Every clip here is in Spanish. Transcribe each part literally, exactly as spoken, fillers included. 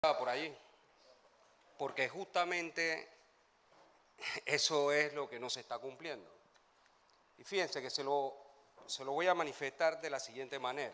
por allí, porque justamente eso es lo que no se está cumpliendo. Y fíjense que se lo, se lo voy a manifestar de la siguiente manera.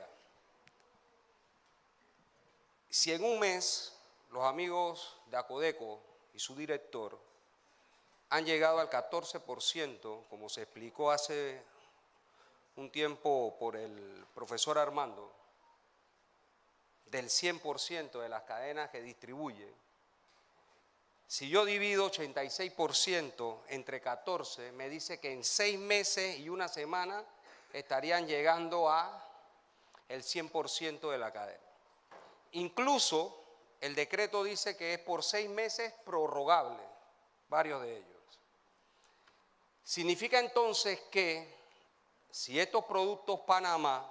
Si en un mes los amigos de Acodeco y su director han llegado al catorce por ciento, como se explicó hace un tiempo por el profesor Armando, del cien por ciento de las cadenas que distribuyen, si yo divido ochenta y seis por ciento entre catorce, me dice que en seis meses y una semana estarían llegando a el cien por ciento de la cadena. Incluso el decreto dice que es por seis meses prorrogable, varios de ellos. Significa entonces que si estos productos Panamá,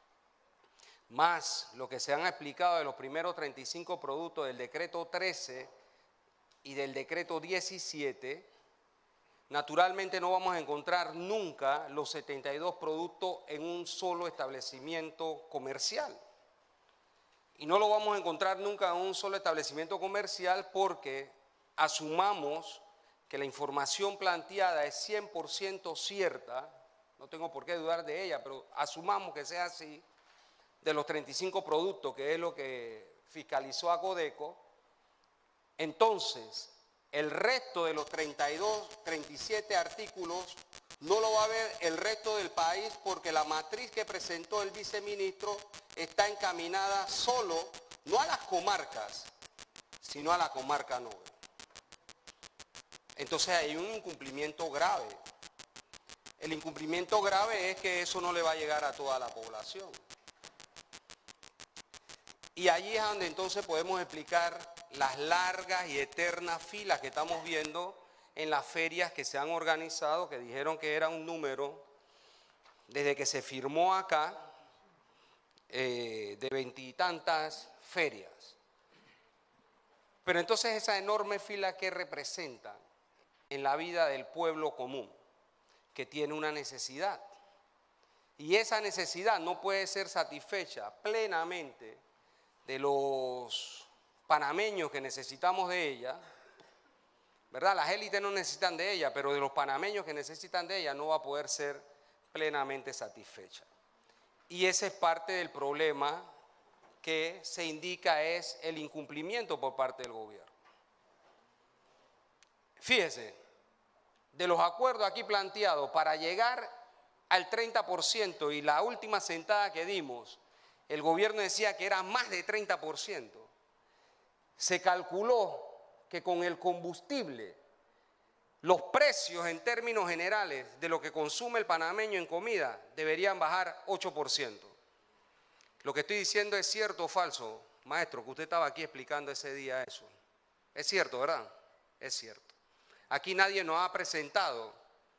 más lo que se han explicado de los primeros treinta y cinco productos del decreto trece y del decreto diecisiete, naturalmente no vamos a encontrar nunca los setenta y dos productos en un solo establecimiento comercial. Y no lo vamos a encontrar nunca en un solo establecimiento comercial porque asumamos que la información planteada es cien por ciento cierta, no tengo por qué dudar de ella, pero asumamos que sea así, de los treinta y cinco productos, que es lo que fiscalizó Acodeco. Entonces, el resto de los treinta y dos, treinta y siete artículos no lo va a ver el resto del país porque la matriz que presentó el viceministro está encaminada solo, no a las comarcas, sino a la comarca Nove. Entonces hay un incumplimiento grave. El incumplimiento grave es que eso no le va a llegar a toda la población. Y allí es donde entonces podemos explicar las largas y eternas filas que estamos viendo en las ferias que se han organizado, que dijeron que era un número, desde que se firmó acá, eh, de veintitantas ferias. Pero entonces esa enorme fila, ¿qué representa en la vida del pueblo común? Que tiene una necesidad. Y esa necesidad no puede ser satisfecha plenamente de los panameños que necesitamos de ella, ¿verdad? Las élites no necesitan de ella, pero de los panameños que necesitan de ella no va a poder ser plenamente satisfecha. Y ese es parte del problema que se indica, es el incumplimiento por parte del gobierno. Fíjese, de los acuerdos aquí planteados para llegar al treinta por ciento y la última sentada que dimos, el gobierno decía que era más de treinta por ciento. Se calculó que con el combustible, los precios en términos generales de lo que consume el panameño en comida deberían bajar ocho por ciento. Lo que estoy diciendo es cierto o falso, maestro, que usted estaba aquí explicando ese día eso. Es cierto, ¿verdad? Es cierto. Aquí nadie nos ha presentado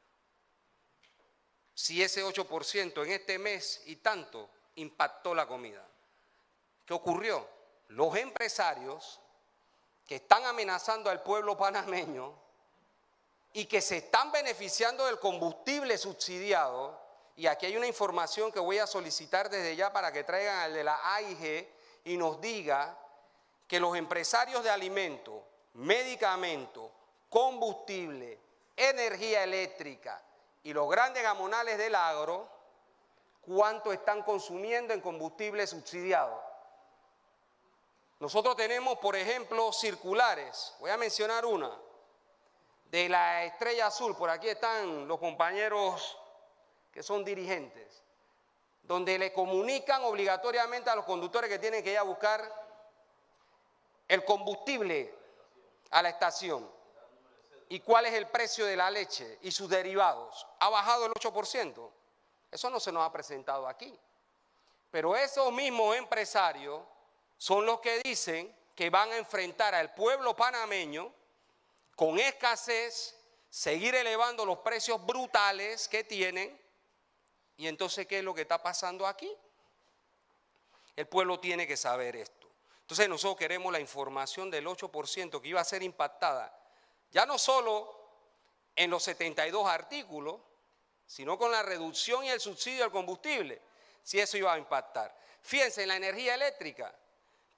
si ese ocho por ciento en este mes y tanto impactó la comida. ¿Qué ocurrió? Los empresarios que están amenazando al pueblo panameño y que se están beneficiando del combustible subsidiado, y aquí hay una información que voy a solicitar desde ya para que traigan al de la A I G y nos diga que los empresarios de alimentos, medicamentos, combustible, energía eléctrica y los grandes gamonales del agro, cuánto están consumiendo en combustible subsidiado. Nosotros tenemos, por ejemplo, circulares, voy a mencionar una, de la Estrella Azul, por aquí están los compañeros que son dirigentes, donde le comunican obligatoriamente a los conductores que tienen que ir a buscar el combustible a la estación. ¿Y cuál es el precio de la leche y sus derivados? Ha bajado el ocho por ciento. Eso no se nos ha presentado aquí. Pero esos mismos empresarios son los que dicen que van a enfrentar al pueblo panameño con escasez, seguir elevando los precios brutales que tienen. Y entonces, ¿qué es lo que está pasando aquí? El pueblo tiene que saber esto. Entonces nosotros queremos la información del ocho por ciento que iba a ser impactada, ya no solo en los setenta y dos artículos, sino con la reducción y el subsidio al combustible, si eso iba a impactar. Fíjense en la energía eléctrica,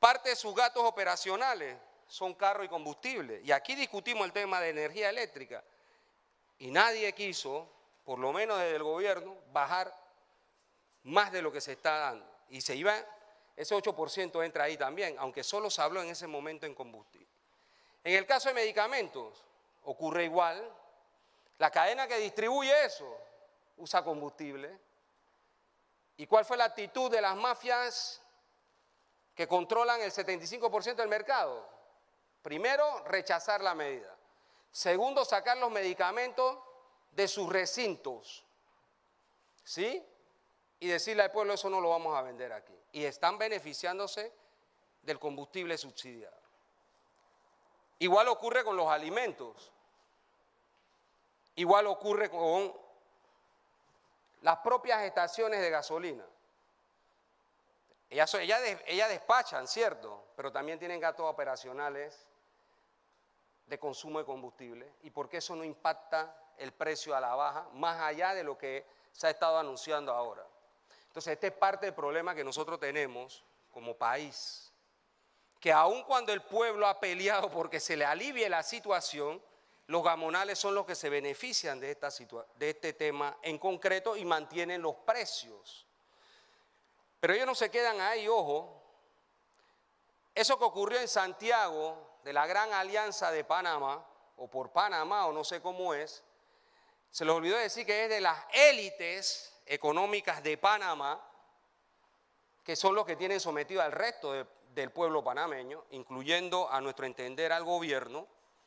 Parte de sus gastos operacionales son carro y combustible. Y aquí discutimos el tema de energía eléctrica. Y nadie quiso, por lo menos desde el gobierno, bajar más de lo que se está dando. Y se iba, ese ocho por ciento entra ahí también, aunque solo se habló en ese momento en combustible. En el caso de medicamentos, ocurre igual. La cadena que distribuye eso usa combustible. ¿Y cuál fue la actitud de las mafias que controlan el setenta y cinco por ciento del mercado? Primero, rechazar la medida. Segundo, sacar los medicamentos de sus recintos. ¿Sí? Y decirle al pueblo, eso no lo vamos a vender aquí. Y están beneficiándose del combustible subsidiado. Igual ocurre con los alimentos. Igual ocurre con las propias estaciones de gasolina. Ellas, ellas, ellas despachan, ¿cierto? Pero también tienen gastos operacionales de consumo de combustible. ¿Y por qué eso no impacta el precio a la baja, más allá de lo que se ha estado anunciando ahora? Entonces, este es parte del problema que nosotros tenemos como país, que aun cuando el pueblo ha peleado porque se le alivie la situación, los gamonales son los que se benefician de, esta de este tema en concreto y mantienen los precios. Pero ellos no se quedan ahí, ojo. Eso que ocurrió en Santiago, de la Gran Alianza de Panamá, o por Panamá, o no sé cómo es, se les olvidó decir que es de las élites económicas de Panamá, que son los que tienen sometido al resto de, del pueblo panameño, incluyendo a nuestro entender al gobierno.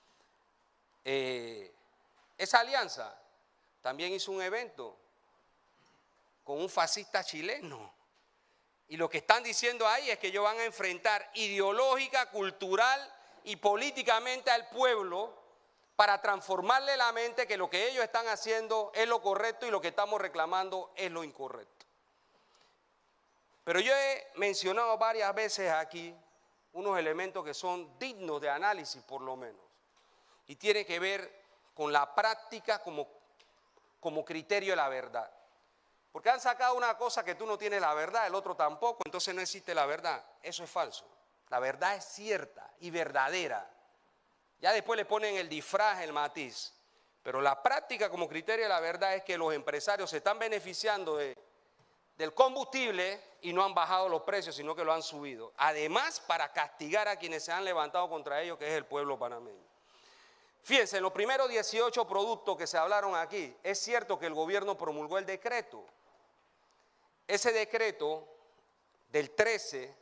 Eh, esa alianza también hizo un evento con un fascista chileno. Y lo que están diciendo ahí es que ellos van a enfrentar ideológica, cultural y políticamente al pueblo para transformarle la mente que lo que ellos están haciendo es lo correcto y lo que estamos reclamando es lo incorrecto. Pero yo he mencionado varias veces aquí unos elementos que son dignos de análisis por lo menos. Y tiene que ver con la práctica como, como criterio de la verdad. Porque han sacado una cosa que tú no tienes la verdad, el otro tampoco, entonces no existe la verdad. Eso es falso. La verdad es cierta y verdadera. Ya después le ponen el disfraz, el matiz. Pero la práctica como criterio de la verdad es que los empresarios se están beneficiando de, del combustible y no han bajado los precios, sino que lo han subido. Además, para castigar a quienes se han levantado contra ellos, que es el pueblo panameño. Fíjense, en los primeros dieciocho productos que se hablaron aquí, es cierto que el gobierno promulgó el decreto. Ese decreto del trece,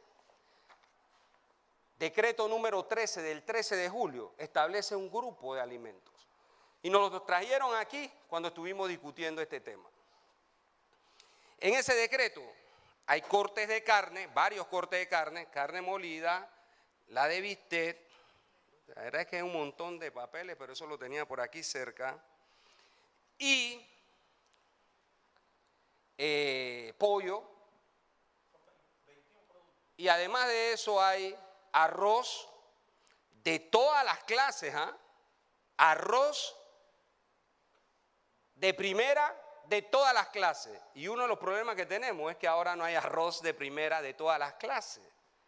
decreto número trece del trece de julio, establece un grupo de alimentos. Y nos los trajeron aquí cuando estuvimos discutiendo este tema. En ese decreto hay cortes de carne, varios cortes de carne, carne molida, la de bistec. La verdad es que es un montón de papeles, pero eso lo tenía por aquí cerca. Y eh, pollo. Y además de eso hay arroz de todas las clases, ¿ah? Arroz de primera de todas las clases. Y uno de los problemas que tenemos es que ahora no hay arroz de primera de todas las clases.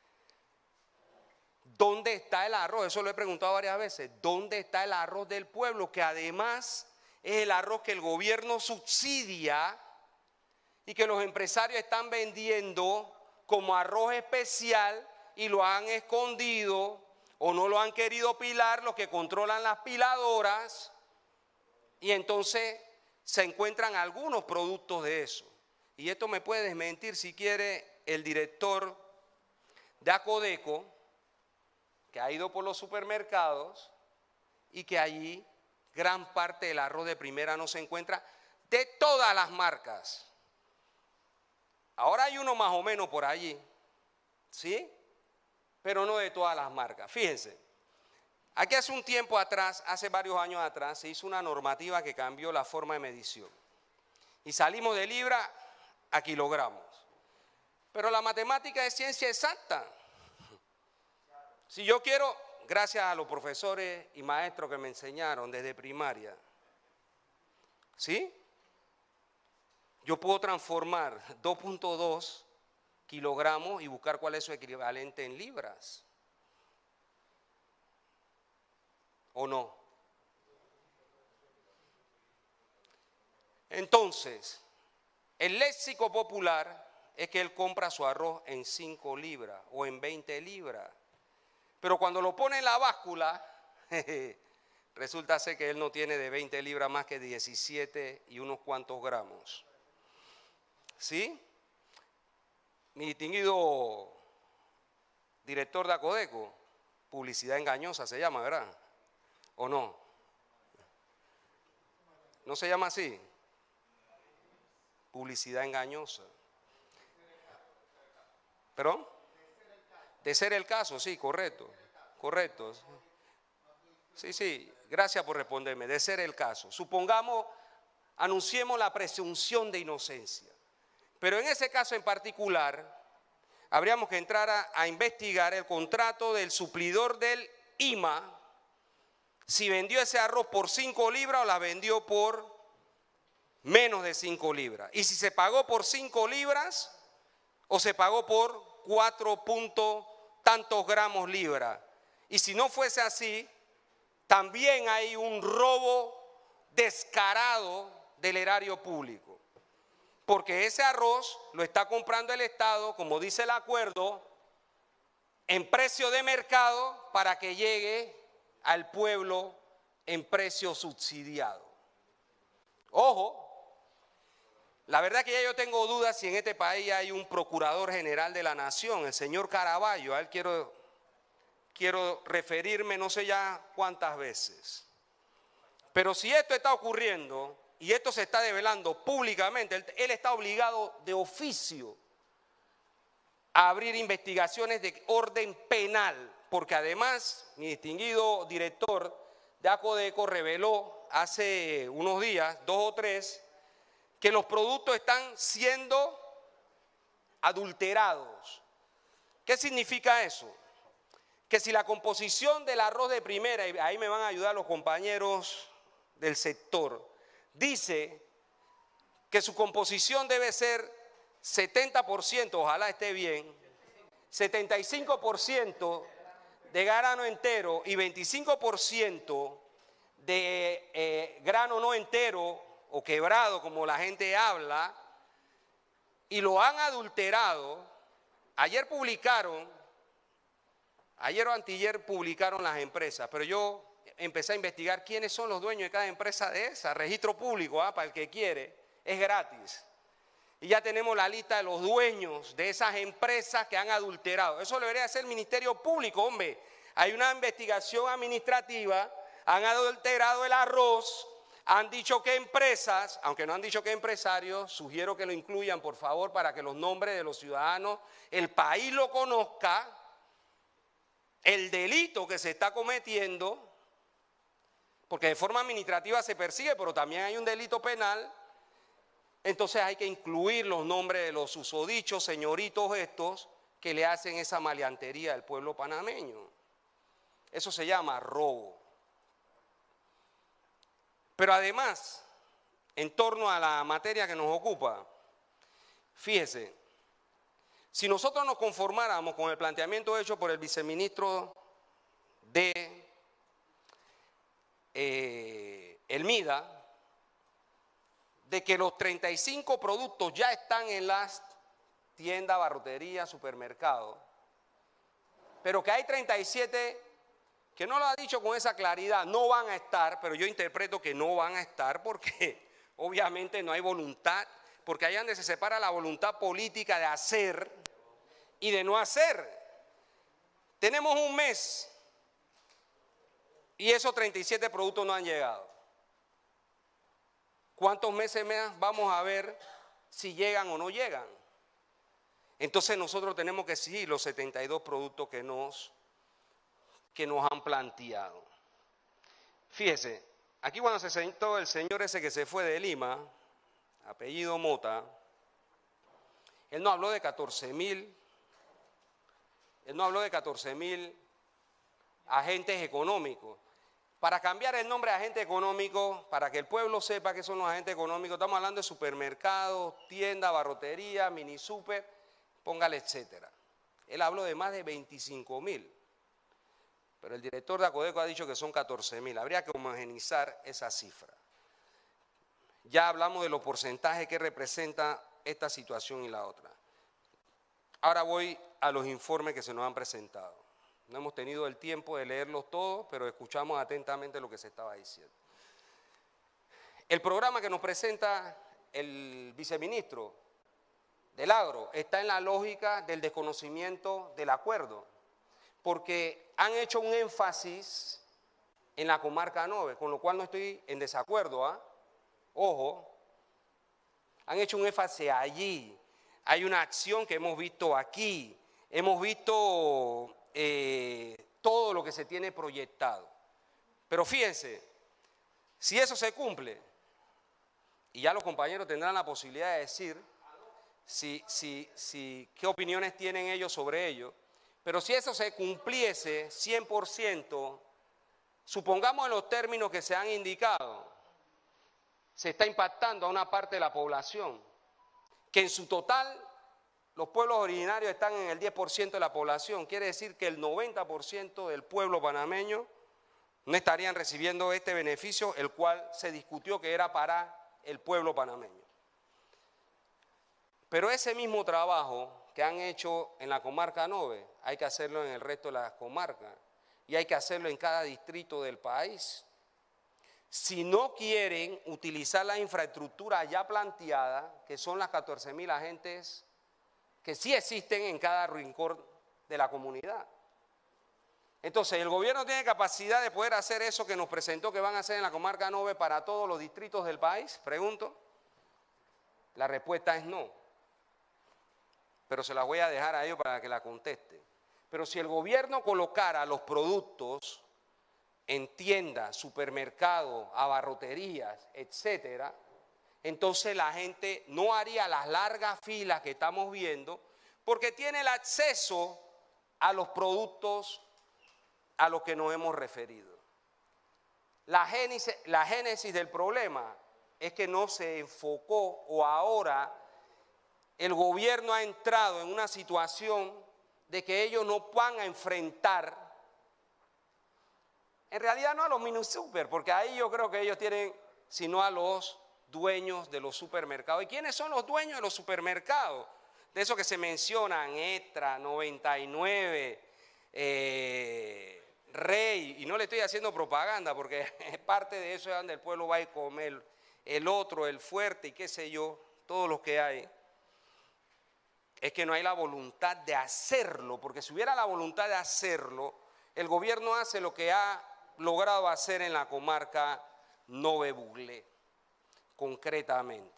¿Dónde está el arroz? Eso lo he preguntado varias veces. ¿Dónde está el arroz del pueblo? Que además es el arroz que el gobierno subsidia y que los empresarios están vendiendo como arroz especial y lo han escondido o no lo han querido pilar los que controlan las piladoras, y entonces se encuentran algunos productos de eso. Y esto me puede desmentir si quiere el director de Acodeco, que ha ido por los supermercados y que allí gran parte del arroz de primera no se encuentra, de todas las marcas. Ahora hay uno más o menos por allí, ¿sí? Pero no de todas las marcas. Fíjense, aquí hace un tiempo atrás, hace varios años atrás, se hizo una normativa que cambió la forma de medición. Y salimos de libra a kilogramos. Pero la matemática es ciencia exacta. Si yo quiero, gracias a los profesores y maestros que me enseñaron desde primaria, ¿sí? Yo puedo transformar dos punto dos kilogramos y buscar cuál es su equivalente en libras. ¿O no? Entonces, el léxico popular es que él compra su arroz en cinco libras o en veinte libras. Pero cuando lo pone en la báscula, jeje, resulta ser que él no tiene de veinte libras más que diecisiete y unos cuantos gramos. ¿Sí? Mi distinguido director de Acodeco, publicidad engañosa se llama, ¿verdad? ¿O no? ¿No se llama así? Publicidad engañosa. ¿Perdón? De ser el caso, sí, correcto, correcto. Sí, sí, gracias por responderme, de ser el caso. Supongamos, anunciemos la presunción de inocencia. Pero en ese caso en particular, habríamos que entrar a, a investigar el contrato del suplidor del I M A, si vendió ese arroz por cinco libras o la vendió por menos de cinco libras. Y si se pagó por cinco libras o se pagó por cuatro punto tantos gramos libra. Y si no fuese así, también hay un robo descarado del erario público. Porque ese arroz lo está comprando el Estado, como dice el acuerdo, en precio de mercado para que llegue al pueblo en precio subsidiado. Ojo. La verdad que ya yo tengo dudas si en este país hay un procurador general de la nación, el señor Caraballo. A él quiero, quiero referirme no sé ya cuántas veces. Pero si esto está ocurriendo y esto se está develando públicamente, él, él está obligado de oficio a abrir investigaciones de orden penal, porque además mi distinguido director de Acodeco reveló hace unos días, dos o tres, que los productos están siendo adulterados. ¿Qué significa eso? Que si la composición del arroz de primera, y ahí me van a ayudar los compañeros del sector, dice que su composición debe ser setenta por ciento, ojalá esté bien, setenta y cinco por ciento de grano entero y veinticinco por ciento de eh, grano no entero, o quebrado, como la gente habla, y lo han adulterado. Ayer publicaron, ayer o antier publicaron las empresas, pero yo empecé a investigar quiénes son los dueños de cada empresa de esa, registro público, ¿ah? Para el que quiere, es gratis. Y ya tenemos la lista de los dueños de esas empresas que han adulterado. Eso lo debería hacer el Ministerio Público, hombre. Hay una investigación administrativa, han adulterado el arroz. Han dicho que empresas, aunque no han dicho que empresarios, sugiero que lo incluyan, por favor, para que los nombres de los ciudadanos, el país lo conozca, el delito que se está cometiendo, porque de forma administrativa se persigue, pero también hay un delito penal. Entonces hay que incluir los nombres de los susodichos, señoritos estos, que le hacen esa maleantería al pueblo panameño. Eso se llama robo. Pero además, en torno a la materia que nos ocupa, fíjese, si nosotros nos conformáramos con el planteamiento hecho por el viceministro de eh, el MIDA, de que los treinta y cinco productos ya están en las tiendas, barroterías, supermercados, pero que hay treinta y siete que no lo ha dicho con esa claridad, no van a estar, pero yo interpreto que no van a estar porque obviamente no hay voluntad, porque ahí es donde se separa la voluntad política de hacer y de no hacer. Tenemos un mes y esos treinta y siete productos no han llegado. ¿Cuántos meses más vamos a ver si llegan o no llegan? Entonces nosotros tenemos que exigir los setenta y dos productos que nos que nos han planteado. Fíjese, aquí cuando se sentó el señor ese que se fue de Lima, apellido Mota, él no habló de catorce mil, él no habló de catorce mil agentes económicos. Para cambiar el nombre de agente económico, para que el pueblo sepa qué son los agentes económicos, estamos hablando de supermercados, tiendas, barrotería, mini super, póngale etcétera. Él habló de más de veinticinco mil, pero el director de Acodeco ha dicho que son catorce mil. Habría que homogeneizar esa cifra. Ya hablamos de los porcentajes que representa esta situación y la otra. Ahora voy a los informes que se nos han presentado. No hemos tenido el tiempo de leerlos todos, pero escuchamos atentamente lo que se estaba diciendo. El programa que nos presenta el viceministro del Agro está en la lógica del desconocimiento del acuerdo, porque han hecho un énfasis en la comarca nueve, con lo cual no estoy en desacuerdo, ¿ah? Ojo, han hecho un énfasis allí. Hay una acción que hemos visto aquí, hemos visto eh, todo lo que se tiene proyectado. Pero fíjense, si eso se cumple, y ya los compañeros tendrán la posibilidad de decir si, si, si, qué opiniones tienen ellos sobre ello, pero si eso se cumpliese cien por ciento, supongamos en los términos que se han indicado, se está impactando a una parte de la población, que en su total los pueblos originarios están en el diez por ciento de la población, quiere decir que el noventa por ciento del pueblo panameño no estarían recibiendo este beneficio, el cual se discutió que era para el pueblo panameño. Pero ese mismo trabajo que han hecho en la comarca nueve, hay que hacerlo en el resto de las comarcas y hay que hacerlo en cada distrito del país. Si no quieren utilizar la infraestructura ya planteada, que son las catorce mil agentes que sí existen en cada rincón de la comunidad. Entonces, ¿el gobierno tiene capacidad de poder hacer eso que nos presentó que van a hacer en la comarca nueve para todos los distritos del país? Pregunto. La respuesta es no. Pero se las voy a dejar a ellos para que la contesten. Pero si el gobierno colocara los productos en tiendas, supermercados, abarroterías, etcétera, entonces la gente no haría las largas filas que estamos viendo porque tiene el acceso a los productos a los que nos hemos referido. La génesis, la génesis del problema es que no se enfocó o ahora el gobierno ha entrado en una situación de que ellos no van a enfrentar, en realidad no a los mini super, porque ahí yo creo que ellos tienen, sino a los dueños de los supermercados. ¿Y quiénes son los dueños de los supermercados? De esos que se mencionan, Extra, noventa y nueve, eh, Rey, y no le estoy haciendo propaganda porque parte de eso es donde el pueblo va a comer, el otro, el fuerte y qué sé yo, todos los que hay. Es que no hay la voluntad de hacerlo, porque si hubiera la voluntad de hacerlo, el gobierno hace lo que ha logrado hacer en la comarca Nove Buglé, concretamente.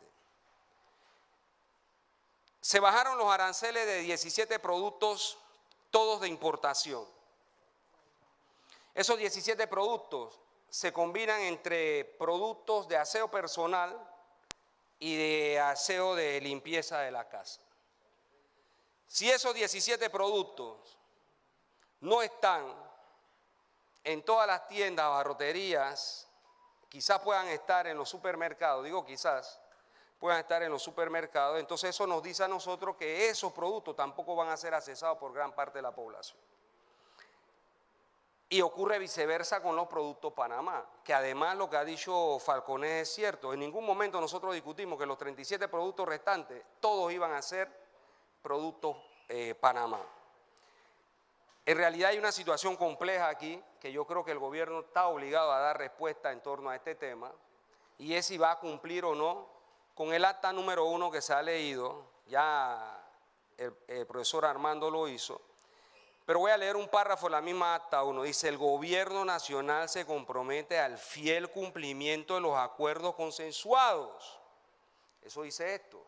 Se bajaron los aranceles de diecisiete productos, todos de importación. Esos diecisiete productos se combinan entre productos de aseo personal y de aseo de limpieza de la casa. Si esos diecisiete productos no están en todas las tiendas, abarroterías, quizás puedan estar en los supermercados, digo quizás, puedan estar en los supermercados, entonces eso nos dice a nosotros que esos productos tampoco van a ser accesados por gran parte de la población. Y ocurre viceversa con los productos Panamá, que además lo que ha dicho Falconet es cierto. En ningún momento nosotros discutimos que los treinta y siete productos restantes, todos iban a ser productos eh, Panamá. En realidad hay una situación compleja aquí, que yo creo que el gobierno está obligado a dar respuesta en torno a este tema, y es si va a cumplir o no con el acta número uno que se ha leído, ya el, el profesor Armando lo hizo. Pero voy a leer un párrafo de la misma acta uno. Dice, el gobierno nacional se compromete al fiel cumplimiento de los acuerdos consensuados. Eso dice esto.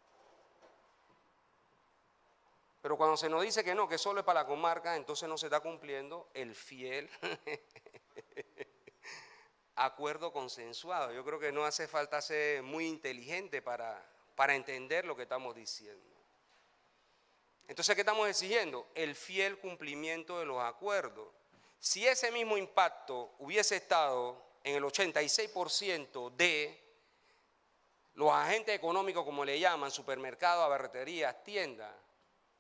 Pero cuando se nos dice que no, que solo es para la comarca, entonces no se está cumpliendo el fiel acuerdo consensuado. Yo creo que no hace falta ser muy inteligente para, para entender lo que estamos diciendo. Entonces, ¿qué estamos exigiendo? El fiel cumplimiento de los acuerdos. Si ese mismo impacto hubiese estado en el ochenta y seis por ciento de los agentes económicos, como le llaman, supermercados, abarroterías, tiendas,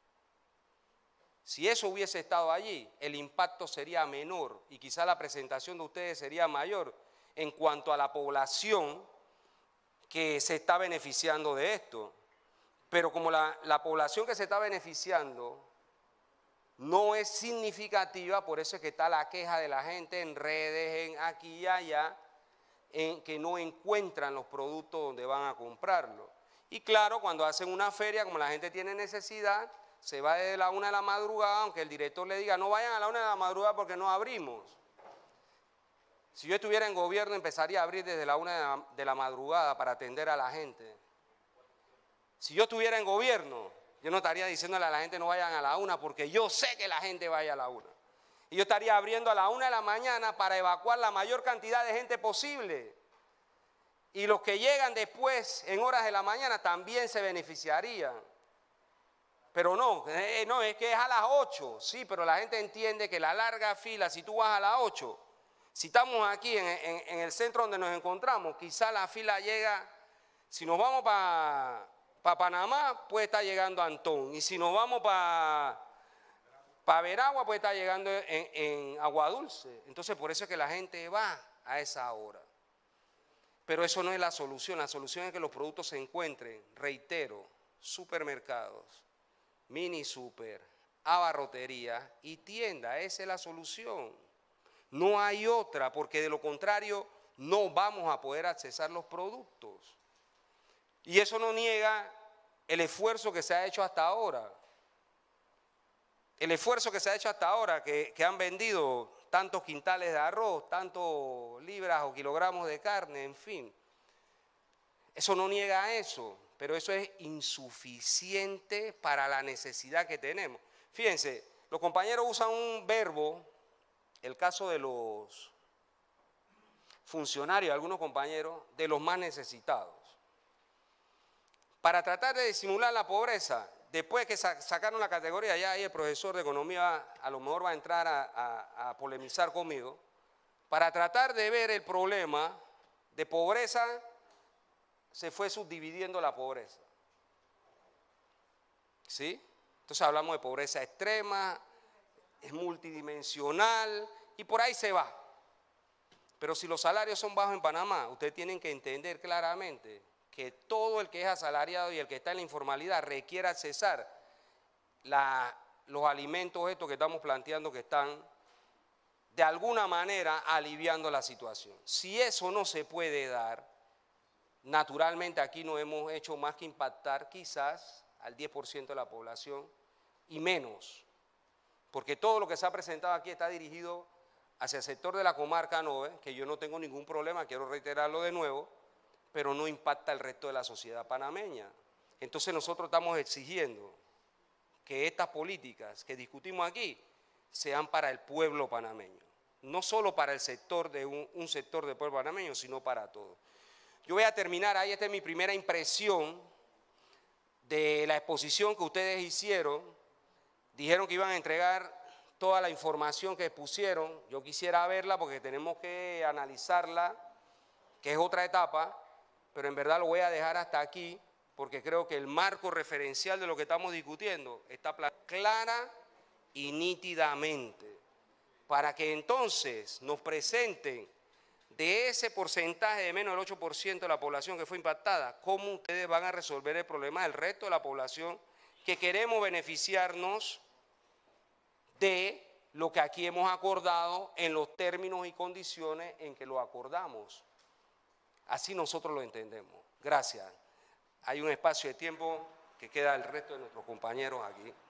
Si eso hubiese estado allí, el impacto sería menor y quizá la presentación de ustedes sería mayor en cuanto a la población que se está beneficiando de esto. Pero como la, la población que se está beneficiando no es significativa, por eso es que está la queja de la gente en redes, en aquí y allá, en que no encuentran los productos donde van a comprarlo. Y claro, cuando hacen una feria, como la gente tiene necesidad, se va desde la una de la madrugada, aunque el director le diga, no vayan a la una de la madrugada porque no abrimos. Si yo estuviera en gobierno, empezaría a abrir desde la una de la, de la madrugada para atender a la gente. Si yo estuviera en gobierno, yo no estaría diciéndole a la gente no vayan a la una, porque yo sé que la gente vaya a la una. Y yo estaría abriendo a la una de la mañana para evacuar la mayor cantidad de gente posible. Y los que llegan después, en horas de la mañana, también se beneficiarían. Pero no, eh, no, es que es a las ocho, sí, pero la gente entiende que la larga fila, si tú vas a las ocho, si estamos aquí en, en, en el centro donde nos encontramos, quizá la fila llega, si nos vamos para pa Panamá, puede estar llegando Antón, y si nos vamos para pa Veragua, puede estar llegando en, en Aguadulce. Entonces, por eso es que la gente va a esa hora. Pero eso no es la solución, la solución es que los productos se encuentren, reitero, supermercados, mini super, abarrotería y tienda, esa es la solución. No hay otra, porque de lo contrario no vamos a poder accesar los productos. Y eso no niega el esfuerzo que se ha hecho hasta ahora. El esfuerzo que se ha hecho hasta ahora, que, que han vendido tantos quintales de arroz, tantos libras o kilogramos de carne, en fin. Eso no niega eso, pero eso es insuficiente para la necesidad que tenemos. Fíjense, los compañeros usan un verbo, el caso de los funcionarios, algunos compañeros, de los más necesitados. Para tratar de disimular la pobreza, después que sacaron la categoría, ya ahí el profesor de economía a lo mejor va a entrar a, a, a polemizar conmigo, para tratar de ver el problema de pobreza, se fue subdividiendo la pobreza. ¿Sí? Entonces hablamos de pobreza extrema, es multidimensional y por ahí se va. Pero si los salarios son bajos en Panamá, ustedes tienen que entender claramente que todo el que es asalariado y el que está en la informalidad requiere accesar la, los alimentos estos que estamos planteando que están de alguna manera aliviando la situación. Si eso no se puede dar, naturalmente aquí no hemos hecho más que impactar quizás al diez por ciento de la población y menos, porque todo lo que se ha presentado aquí está dirigido hacia el sector de la comarca Nove, que yo no tengo ningún problema, quiero reiterarlo de nuevo, pero no impacta el resto de la sociedad panameña. Entonces nosotros estamos exigiendo que estas políticas que discutimos aquí sean para el pueblo panameño, no solo para el sector de un, un sector del pueblo panameño, sino para todos. Yo voy a terminar ahí, esta es mi primera impresión de la exposición que ustedes hicieron. Dijeron que iban a entregar toda la información que pusieron, yo quisiera verla porque tenemos que analizarla, que es otra etapa, pero en verdad lo voy a dejar hasta aquí porque creo que el marco referencial de lo que estamos discutiendo está clara y nítidamente, para que entonces nos presenten de ese porcentaje de menos del ocho por ciento de la población que fue impactada, cómo ustedes van a resolver el problema del resto de la población que queremos beneficiarnos de lo que aquí hemos acordado en los términos y condiciones en que lo acordamos. Así nosotros lo entendemos. Gracias. Hay un espacio de tiempo que queda el resto de nuestros compañeros aquí.